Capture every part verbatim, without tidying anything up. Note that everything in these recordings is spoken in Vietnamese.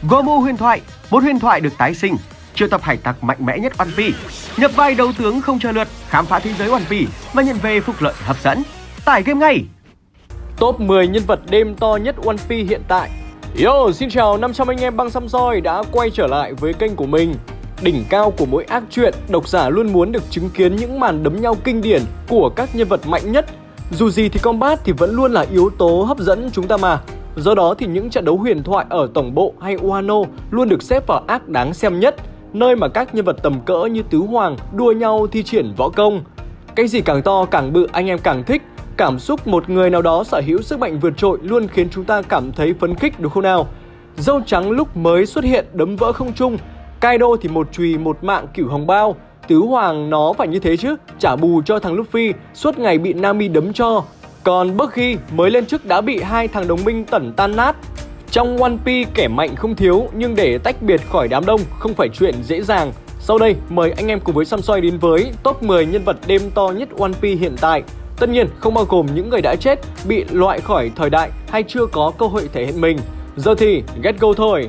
Gomu huyền thoại, một huyền thoại được tái sinh, triệu tập hải tặc mạnh mẽ nhất One Piece, nhập vai đấu tướng không chờ lượt, khám phá thế giới One Piece và nhận về phúc lợi hấp dẫn. Tải game ngay! Top mười nhân vật đêm to nhất One Piece hiện tại. Yo, xin chào năm trăm anh em băng xăm roi đã quay trở lại với kênh của mình. Đỉnh cao của mỗi ác truyện, độc giả luôn muốn được chứng kiến những màn đấm nhau kinh điển của các nhân vật mạnh nhất. Dù gì thì combat thì vẫn luôn là yếu tố hấp dẫn chúng ta mà. Do đó thì những trận đấu huyền thoại ở tổng bộ hay Wano luôn được xếp vào ác đáng xem nhất, nơi mà các nhân vật tầm cỡ như Tứ Hoàng đua nhau thi triển võ công. Cái gì càng to càng bự anh em càng thích. Cảm xúc một người nào đó sở hữu sức mạnh vượt trội luôn khiến chúng ta cảm thấy phấn khích đúng không nào? Dâu trắng lúc mới xuất hiện đấm vỡ không trung, Kaido thì một chùy một mạng cửu hồng bao. Tứ Hoàng nó phải như thế chứ, trả bù cho thằng Luffy suốt ngày bị Nami đấm cho. Còn Buggy mới lên chức đã bị hai thằng đồng minh tẩn tan nát. Trong One Piece kẻ mạnh không thiếu, nhưng để tách biệt khỏi đám đông không phải chuyện dễ dàng. Sau đây mời anh em cùng với Sam Soi đến với top mười nhân vật đêm to nhất One Piece hiện tại. Tất nhiên không bao gồm những người đã chết, bị loại khỏi thời đại hay chưa có cơ hội thể hiện mình. Giờ thì get go thôi.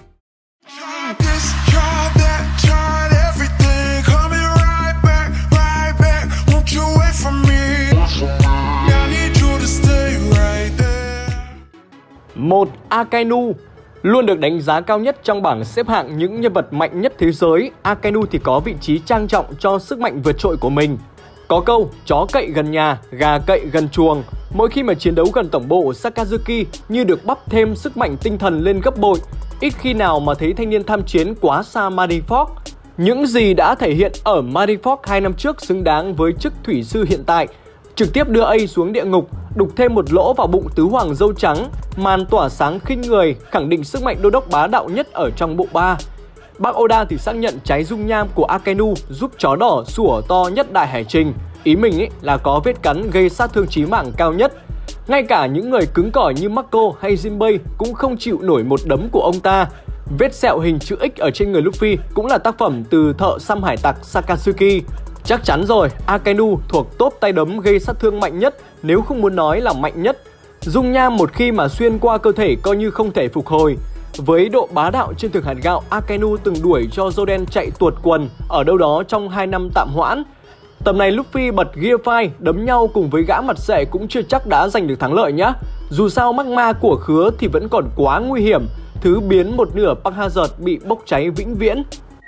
Một. Akainu. Luôn được đánh giá cao nhất trong bảng xếp hạng những nhân vật mạnh nhất thế giới, Akainu thì có vị trí trang trọng cho sức mạnh vượt trội của mình. Có câu, chó cậy gần nhà, gà cậy gần chuồng. Mỗi khi mà chiến đấu gần tổng bộ, Sakazuki như được bắp thêm sức mạnh tinh thần lên gấp bội. Ít khi nào mà thấy thanh niên tham chiến quá xa Marineford. Những gì đã thể hiện ở Marineford hai năm trước xứng đáng với chức thủy sư hiện tại. Trực tiếp đưa A xuống địa ngục, đục thêm một lỗ vào bụng Tứ Hoàng dâu trắng, màn tỏa sáng khinh người, khẳng định sức mạnh đô đốc bá đạo nhất ở trong bộ ba. Bác Oda thì xác nhận cháy dung nham của Akainu giúp chó đỏ sủa to nhất đại hải trình. Ý mình ý là có vết cắn gây sát thương chí mạng cao nhất. Ngay cả những người cứng cỏi như Mako hay Jinbei cũng không chịu nổi một đấm của ông ta. Vết sẹo hình chữ X ở trên người Luffy cũng là tác phẩm từ thợ xăm hải tặc Sakazuki. Chắc chắn rồi, Akainu thuộc top tay đấm gây sát thương mạnh nhất, nếu không muốn nói là mạnh nhất. Dung nham một khi mà xuyên qua cơ thể coi như không thể phục hồi. Với độ bá đạo trên từng hạt gạo, Akainu từng đuổi cho Zoden chạy tuột quần ở đâu đó trong hai năm tạm hoãn. Tầm này Luffy bật Gear năm đấm nhau cùng với gã mặt sệ cũng chưa chắc đã giành được thắng lợi nhá. Dù sao magma của khứa thì vẫn còn quá nguy hiểm, thứ biến một nửa Punk Hazard bị bốc cháy vĩnh viễn.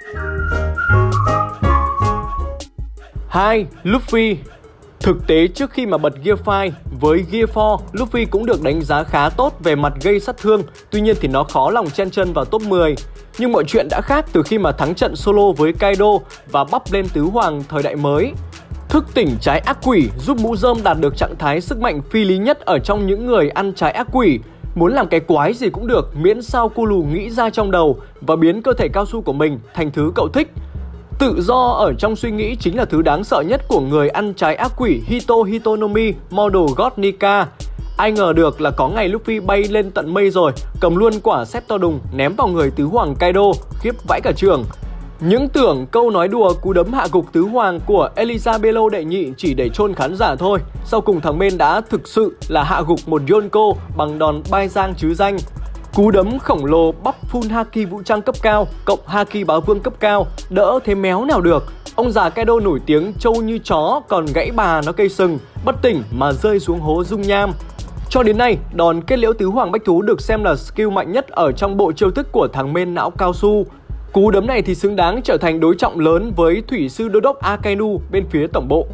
Hai. Luffy. Thực tế trước khi mà bật Gear năm với Gear bốn, Luffy cũng được đánh giá khá tốt về mặt gây sát thương, tuy nhiên thì nó khó lòng chen chân vào top mười. Nhưng mọi chuyện đã khác từ khi mà thắng trận solo với Kaido và bắp lên Tứ Hoàng thời đại mới. Thức tỉnh trái ác quỷ giúp mũ rơm đạt được trạng thái sức mạnh phi lý nhất ở trong những người ăn trái ác quỷ. Muốn làm cái quái gì cũng được miễn sao cu lù nghĩ ra trong đầu và biến cơ thể cao su của mình thành thứ cậu thích. Tự do ở trong suy nghĩ chính là thứ đáng sợ nhất của người ăn trái ác quỷ Hito Hitonomi Model God Nika. Ai ngờ được là có ngày Luffy bay lên tận mây rồi, cầm luôn quả sét to đùng ném vào người Tứ Hoàng Kaido, khiếp vãi cả trường. Những tưởng câu nói đùa cú đấm hạ gục Tứ Hoàng của Elizabeth đệ nhị chỉ để chôn khán giả thôi. Sau cùng thằng bên đã thực sự là hạ gục một Yonko bằng đòn bai giang chứ danh. Cú đấm khổng lồ bắp full haki vũ trang cấp cao cộng haki báo vương cấp cao, đỡ thế méo nào được. Ông già Kaido nổi tiếng trâu như chó, còn gãy bà nó cây sừng, bất tỉnh mà rơi xuống hố dung nham. Cho đến nay, đòn kết liễu Tứ Hoàng Bách Thú được xem là skill mạnh nhất ở trong bộ chiêu thức của thằng men não cao su. Cú đấm này thì xứng đáng trở thành đối trọng lớn với thủy sư đô đốc Akainu bên phía tổng bộ.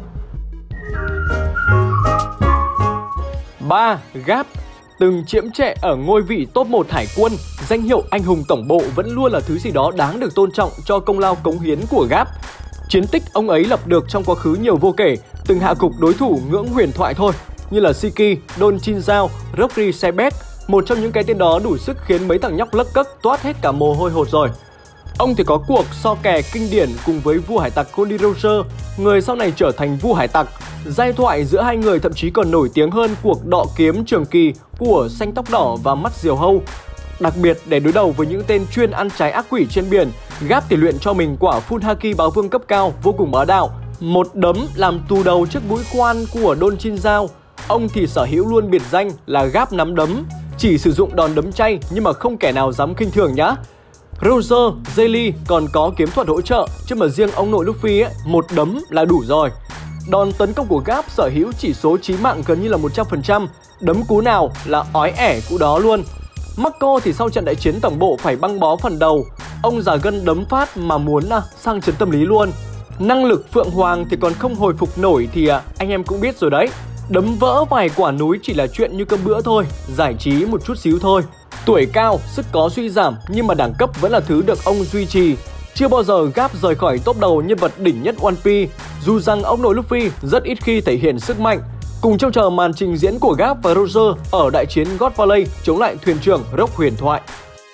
Ba. Garp. Từng chiếm trệ ở ngôi vị top một hải quân, danh hiệu anh hùng tổng bộ vẫn luôn là thứ gì đó đáng được tôn trọng cho công lao cống hiến của Garp. Chiến tích ông ấy lập được trong quá khứ nhiều vô kể, từng hạ gục đối thủ ngưỡng huyền thoại thôi, như là Shiki, Don Chinzao, Rocky Sebek. Một trong những cái tên đó đủ sức khiến mấy thằng nhóc lấc cấc toát hết cả mồ hôi hột rồi. Ông thì có cuộc so kè kinh điển cùng với vua hải tặc Goldie Roger, người sau này trở thành vua hải tặc. Giai thoại giữa hai người thậm chí còn nổi tiếng hơn cuộc đọ kiếm trường kỳ của Xanh Tóc Đỏ và Mắt Diều Hâu. Đặc biệt để đối đầu với những tên chuyên ăn trái ác quỷ trên biển, Garp thì luyện cho mình quả full haki báo vương cấp cao vô cùng bá đạo. Một đấm làm tù đầu chiếc mũi khoan của Don Chinzao. Ông thì sở hữu luôn biệt danh là Garp nắm đấm. chỉ sử dụng đòn đấm chay nhưng mà không kẻ nào dám khinh thường nhá. Roger, Jelly còn có kiếm thuật hỗ trợ, chứ mà riêng ông nội Luffy ấy, một đấm là đủ rồi. Đòn tấn công của Garp sở hữu chỉ số chí mạng gần như là một trăm phần trăm, đấm cú nào là ói ẻ cú đó luôn. Marco thì sau trận đại chiến tổng bộ phải băng bó phần đầu, ông già gân đấm phát mà muốn à, sang chấn tâm lý luôn. Năng lực Phượng Hoàng thì còn không hồi phục nổi thì à, anh em cũng biết rồi đấy. Đấm vỡ vài quả núi chỉ là chuyện như cơm bữa thôi, giải trí một chút xíu thôi. Tuổi cao, sức có suy giảm nhưng mà đẳng cấp vẫn là thứ được ông duy trì. Chưa bao giờ Garp rời khỏi top đầu nhân vật đỉnh nhất One Piece, dù rằng ông nội Luffy rất ít khi thể hiện sức mạnh. Cùng trông chờ màn trình diễn của Garp và Roger ở đại chiến God Valley chống lại thuyền trưởng Rock huyền thoại.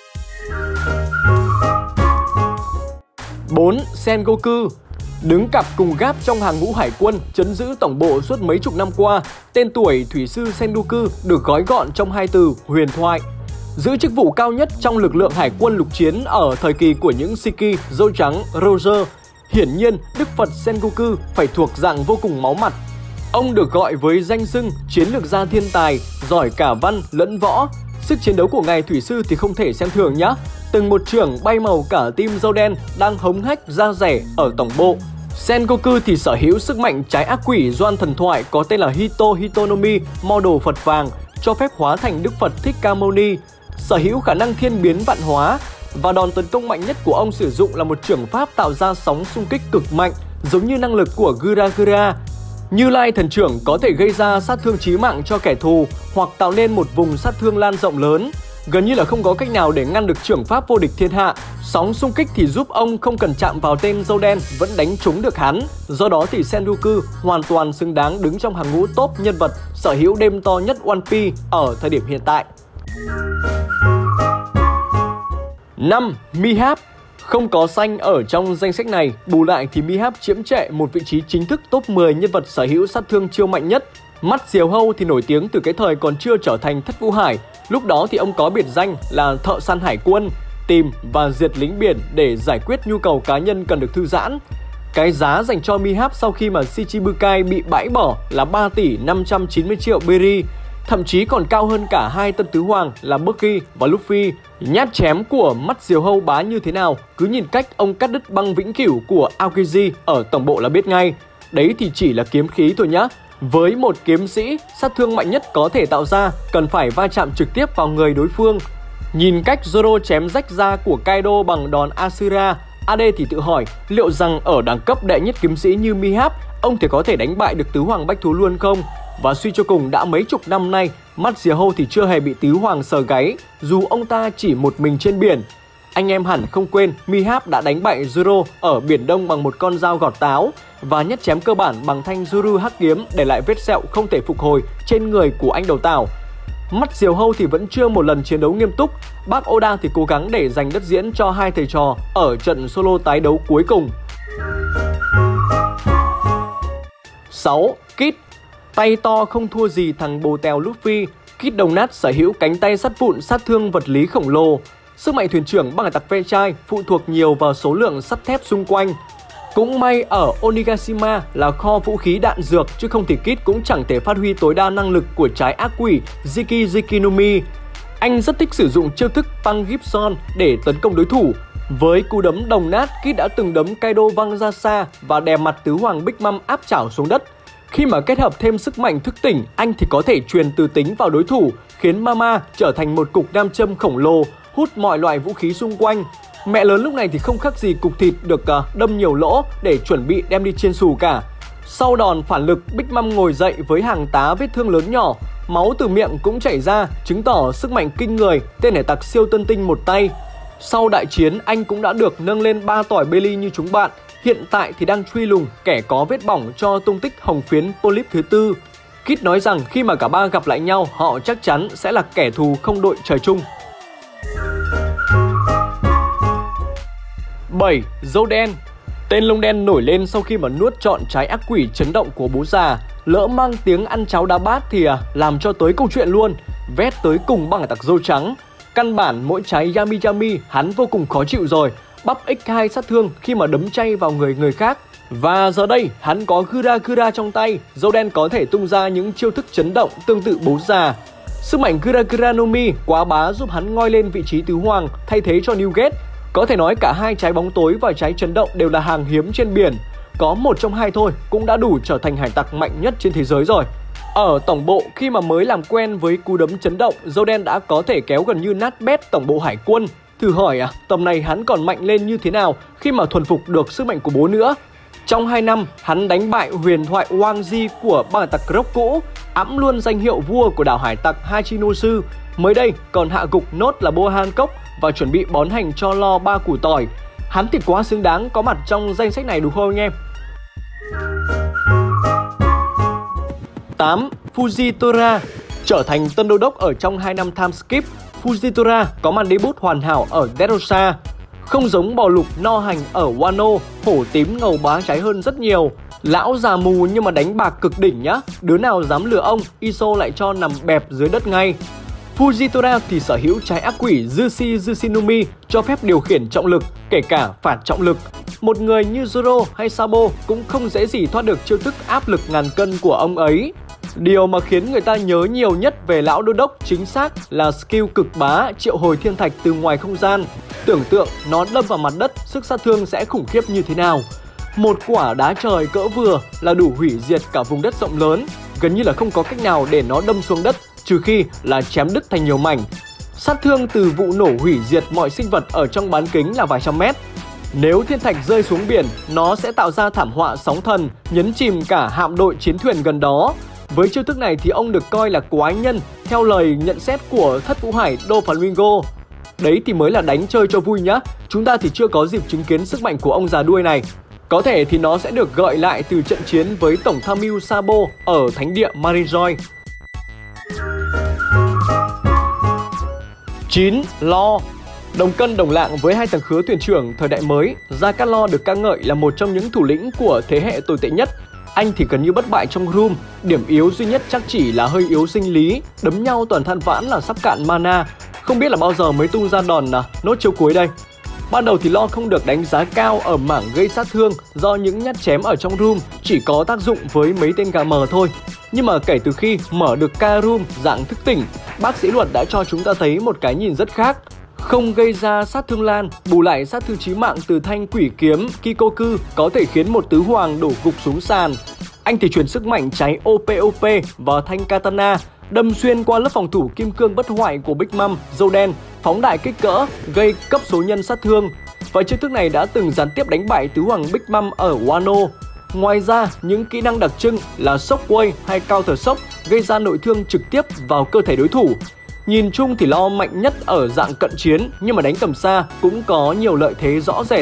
bốn. Sengoku. Đứng cặp cùng Garp trong hàng ngũ hải quân trấn giữ tổng bộ suốt mấy chục năm qua, tên tuổi thủy sư Sengoku được gói gọn trong hai từ huyền thoại. Giữ chức vụ cao nhất trong lực lượng hải quân lục chiến ở thời kỳ của những Shiki, dâu trắng, Roger. Hiển nhiên, Đức Phật Sengoku phải thuộc dạng vô cùng máu mặt. Ông được gọi với danh xưng chiến lược gia thiên tài, giỏi cả văn lẫn võ. Sức chiến đấu của ngài thủy sư thì không thể xem thường nhá. Từng một trưởng bay màu cả team dâu đen đang hống hách ra rẻ ở tổng bộ. Sengoku thì sở hữu sức mạnh trái ác quỷ doan thần thoại có tên là Hito Hitonomi, model Phật vàng, cho phép hóa thành Đức Phật Thích Ca Mâu Ni. Sở hữu khả năng thiên biến vạn hóa, và đòn tấn công mạnh nhất của ông sử dụng là một chưởng pháp tạo ra sóng xung kích cực mạnh, giống như năng lực của Guragura. Như Lai thần trưởng có thể gây ra sát thương chí mạng cho kẻ thù hoặc tạo nên một vùng sát thương lan rộng lớn. Gần như là không có cách nào để ngăn được chưởng pháp vô địch thiên hạ. Sóng xung kích thì giúp ông không cần chạm vào tên dâu đen vẫn đánh trúng được hắn. Do đó thì Sengoku hoàn toàn xứng đáng đứng trong hàng ngũ top nhân vật sở hữu đêm to nhất One Piece ở thời điểm hiện tại. năm. Mihawk. Không có xanh ở trong danh sách này, bù lại thì Mihawk chiếm trệ một vị trí chính thức top mười nhân vật sở hữu sát thương chiêu mạnh nhất. Mắt diều hâu thì nổi tiếng từ cái thời còn chưa trở thành Thất Vũ Hải. Lúc đó thì ông có biệt danh là thợ săn hải quân, tìm và diệt lính biển để giải quyết nhu cầu cá nhân cần được thư giãn. Cái giá dành cho Mihawk sau khi mà Shichibukai bị bãi bỏ là ba tỷ năm trăm chín mươi triệu beri, thậm chí còn cao hơn cả hai tân tứ hoàng là Buggy và Luffy. Nhát chém của mắt diều hâu bá như thế nào, cứ nhìn cách ông cắt đứt băng vĩnh cửu của Aokiji ở tổng bộ là biết ngay. Đấy thì chỉ là kiếm khí thôi nhá. Với một kiếm sĩ, sát thương mạnh nhất có thể tạo ra cần phải va chạm trực tiếp vào người đối phương. Nhìn cách Zoro chém rách da của Kaido bằng đòn Asura, a đê thì tự hỏi liệu rằng ở đẳng cấp đệ nhất kiếm sĩ như Mihawk, ông thì có thể đánh bại được tứ hoàng bách thú luôn không? Và suy cho cùng đã mấy chục năm nay, mắt diều hâu thì chưa hề bị tứ hoàng sờ gáy, dù ông ta chỉ một mình trên biển. Anh em hẳn không quên Mihawk đã đánh bại Zoro ở Biển Đông bằng một con dao gọt táo và nhát chém cơ bản bằng thanh Zuru hắc kiếm để lại vết sẹo không thể phục hồi trên người của anh đầu tảo. Mắt diều hâu thì vẫn chưa một lần chiến đấu nghiêm túc. Bác Oda thì cố gắng để dành đất diễn cho hai thầy trò ở trận solo tái đấu cuối cùng. sáu. Kid. Tay to không thua gì thằng bồ tèo Luffy. Kid đồng nát sở hữu cánh tay sắt vụn sát thương vật lý khổng lồ. Sức mạnh thuyền trưởng bằng hải tặc ve chai phụ thuộc nhiều vào số lượng sắt thép xung quanh. Cũng may ở Onigashima là kho vũ khí đạn dược, chứ không thì Kid cũng chẳng thể phát huy tối đa năng lực của trái ác quỷ Ziki Zikinomi. Anh rất thích sử dụng chiêu thức Pang Gibson để tấn công đối thủ. Với cú đấm đồng nát, Kid đã từng đấm Kaido văng ra xa và đè mặt tứ hoàng Big Mom áp chảo xuống đất. Khi mà kết hợp thêm sức mạnh thức tỉnh, anh thì có thể truyền từ tính vào đối thủ, khiến Mama trở thành một cục nam châm khổng lồ, hút mọi loại vũ khí xung quanh. Mẹ lớn lúc này thì không khác gì cục thịt được uh, đâm nhiều lỗ để chuẩn bị đem đi chiên xù cả. Sau đòn phản lực, Big Mom ngồi dậy với hàng tá vết thương lớn nhỏ, máu từ miệng cũng chảy ra, chứng tỏ sức mạnh kinh người tên hải tặc siêu tân tinh một tay. Sau đại chiến, anh cũng đã được nâng lên ba tỏi Bailey như chúng bạn. Hiện tại thì đang truy lùng kẻ có vết bỏng cho tung tích hồng phiến Polyp thứ tư. Kid nói rằng khi mà cả ba gặp lại nhau, họ chắc chắn sẽ là kẻ thù không đội trời chung. bảy. Dâu đen. Tên lông đen nổi lên sau khi mà nuốt trọn trái ác quỷ chấn động của bố già. Lỡ mang tiếng ăn cháo đá bát thì à, làm cho tới câu chuyện luôn. Vét tới cùng bằng hải tặc dâu trắng. Căn bản mỗi trái Yami Yami hắn vô cùng khó chịu rồi. Bắp nhân hai sát thương khi mà đấm chay vào người người khác. Và giờ đây hắn có Gura Gura trong tay, dâu đen có thể tung ra những chiêu thức chấn động tương tự bố già. Sức mạnh Gyrakura no Mi quá bá giúp hắn ngoi lên vị trí tứ hoàng thay thế cho Newgate. Có thể nói cả hai trái bóng tối và trái chấn động đều là hàng hiếm trên biển. Có một trong hai thôi cũng đã đủ trở thành hải tặc mạnh nhất trên thế giới rồi. Ở tổng bộ, khi mà mới làm quen với cú đấm chấn động, Dâu Đen đã có thể kéo gần như nát bét tổng bộ hải quân. Thử hỏi à, tầm này hắn còn mạnh lên như thế nào khi mà thuần phục được sức mạnh của bố nữa. Trong hai năm, hắn đánh bại huyền thoại Wang Di của băng hải tặc Rock cũ, ẵm luôn danh hiệu vua của đảo hải tặc Hachinosu. Mới đây còn hạ gục nốt là Bo Hancock và chuẩn bị bón hành cho Lo ba củ tỏi. Hắn thì quá xứng đáng có mặt trong danh sách này đúng không anh em? tám. Fujitora. Trở thành tân đô đốc ở trong hai năm time skip, Fujitora có màn debut hoàn hảo ở Dressrosa. Không giống bò lục no hành ở Wano, hổ tím ngầu bá cháy hơn rất nhiều. Lão già mù nhưng mà đánh bạc cực đỉnh nhá. Đứa nào dám lừa ông, Iso lại cho nằm bẹp dưới đất ngay. Fujitora thì sở hữu trái ác quỷ Zushi Jushinumi cho phép điều khiển trọng lực, kể cả phản trọng lực. Một người như Zoro hay Sabo cũng không dễ gì thoát được chiêu thức áp lực ngàn cân của ông ấy. Điều mà khiến người ta nhớ nhiều nhất về lão đô đốc chính xác là skill cực bá triệu hồi thiên thạch từ ngoài không gian. Tưởng tượng nó đâm vào mặt đất, sức sát thương sẽ khủng khiếp như thế nào. Một quả đá trời cỡ vừa là đủ hủy diệt cả vùng đất rộng lớn, gần như là không có cách nào để nó đâm xuống đất, trừ khi là chém đứt thành nhiều mảnh. Sát thương từ vụ nổ hủy diệt mọi sinh vật ở trong bán kính là vài trăm mét. Nếu thiên thạch rơi xuống biển, nó sẽ tạo ra thảm họa sóng thần, nhấn chìm cả hạm đội chiến thuyền gần đó. Với chiêu thức này thì ông được coi là quái nhân, theo lời nhận xét của Thất Vũ Hải Doflamingo. Đấy thì mới là đánh chơi cho vui nhá. Chúng ta thì chưa có dịp chứng kiến sức mạnh của ông già đuôi này. Có thể thì nó sẽ được gợi lại từ trận chiến với Tổng tham mưu Sabo ở thánh địa Marijoy. chín. Lo. Đồng cân đồng lạng với hai thằng khứa thuyền trưởng thời đại mới, Gia Cát Lo được ca ngợi là một trong những thủ lĩnh của thế hệ tồi tệ nhất. Anh thì gần như bất bại trong room, điểm yếu duy nhất chắc chỉ là hơi yếu sinh lý, đấm nhau toàn than vãn là sắp cạn mana. Không biết là bao giờ mới tung ra đòn à, nốt chiêu cuối đây. Ban đầu thì Lo không được đánh giá cao ở mảng gây sát thương do những nhát chém ở trong room chỉ có tác dụng với mấy tên gà mờ thôi. Nhưng mà kể từ khi mở được ca room dạng thức tỉnh, bác sĩ luật đã cho chúng ta thấy một cái nhìn rất khác. Không gây ra sát thương lan, bù lại sát thương chí mạng từ thanh quỷ kiếm Kikoku có thể khiến một tứ hoàng đổ gục xuống sàn. Anh thì chuyển sức mạnh cháy ô pê ô pê vào thanh katana, đâm xuyên qua lớp phòng thủ kim cương bất hoại của Big Mom, Dâu Đen, phóng đại kích cỡ, gây cấp số nhân sát thương. Và chiêu thức này đã từng gián tiếp đánh bại tứ hoàng Big Mom ở Wano. Ngoài ra, những kỹ năng đặc trưng là Shockwave hay Counter Shock gây ra nội thương trực tiếp vào cơ thể đối thủ. Nhìn chung thì Lo mạnh nhất ở dạng cận chiến, nhưng mà đánh tầm xa cũng có nhiều lợi thế rõ rệt.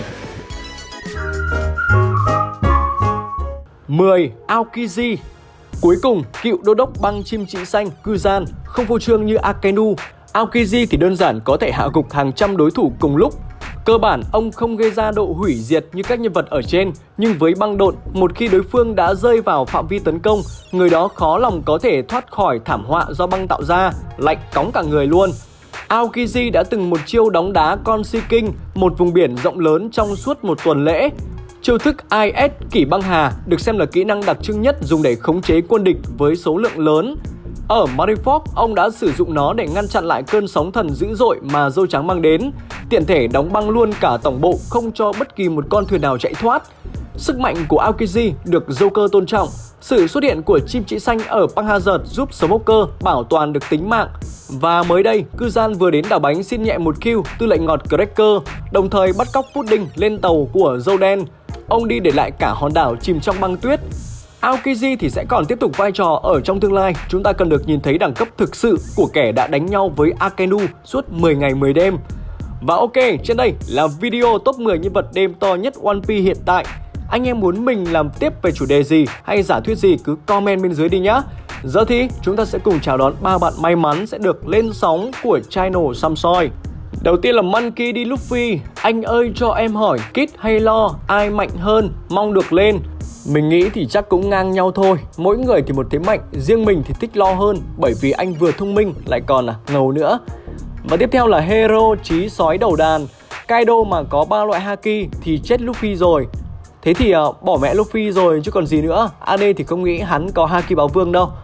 mười. Aokiji. Cuối cùng, cựu đô đốc băng chim chỉ xanh Kuzan không phô trương như Akainu. Aokiji thì đơn giản có thể hạ gục hàng trăm đối thủ cùng lúc. Cơ bản, ông không gây ra độ hủy diệt như các nhân vật ở trên, nhưng với băng độn, một khi đối phương đã rơi vào phạm vi tấn công, người đó khó lòng có thể thoát khỏi thảm họa do băng tạo ra, lạnh cóng cả người luôn. Aokiji đã từng một chiêu đóng đá con Si King, một vùng biển rộng lớn trong suốt một tuần lễ. Chiêu thức i ét Kỷ Băng Hà được xem là kỹ năng đặc trưng nhất dùng để khống chế quân địch với số lượng lớn. Ở Marineford, ông đã sử dụng nó để ngăn chặn lại cơn sóng thần dữ dội mà Dâu Trắng mang đến, tiện thể đóng băng luôn cả tổng bộ, không cho bất kỳ một con thuyền nào chạy thoát. Sức mạnh của Aokiji được Joker tôn trọng. Sự xuất hiện của chim chỉ xanh ở Băng Hazard giúp Smoker bảo toàn được tính mạng. Và mới đây, Kuzan vừa đến đảo bánh xin nhẹ một kill tư lệnh ngọt Cracker, đồng thời bắt cóc Pudding lên tàu của Dâu Đen. Ông đi để lại cả hòn đảo chìm trong băng tuyết. Aokiji thì sẽ còn tiếp tục vai trò ở trong tương lai. Chúng ta cần được nhìn thấy đẳng cấp thực sự của kẻ đã đánh nhau với Akainu suốt mười ngày mười đêm. Và ok, trên đây là video top mười nhân vật đêm to nhất One Piece hiện tại. Anh em muốn mình làm tiếp về chủ đề gì hay giả thuyết gì cứ comment bên dưới đi nhá. Giờ thì chúng ta sẽ cùng chào đón ba bạn may mắn sẽ được lên sóng của channel Samsoi. Đầu tiên là Monkey D. Luffy. Anh ơi cho em hỏi Kid hay Lo ai mạnh hơn, mong được lên. Mình nghĩ thì chắc cũng ngang nhau thôi. Mỗi người thì một thế mạnh, riêng mình thì thích Lo hơn, bởi vì anh vừa thông minh lại còn à, ngầu nữa. Và tiếp theo là Hero Chí Sói Đầu Đàn. Kaido mà có ba loại haki thì chết Luffy rồi. Thế thì uh, bỏ mẹ Luffy rồi chứ còn gì nữa. Ane thì không nghĩ hắn có haki báo vương đâu.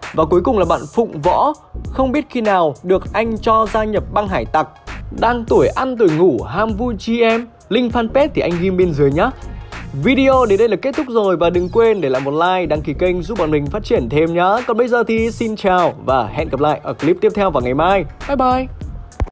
Và cuối cùng là bạn Phụng Võ, không biết khi nào được anh cho gia nhập băng hải tặc, đang tuổi ăn tuổi ngủ, ham vui chi em. Link fanpage thì anh ghim bên dưới nhá. Video đến đây là kết thúc rồi và đừng quên để lại một like, đăng ký kênh giúp bọn mình phát triển thêm nhá. Còn bây giờ thì xin chào và hẹn gặp lại ở clip tiếp theo vào ngày mai. Bye bye.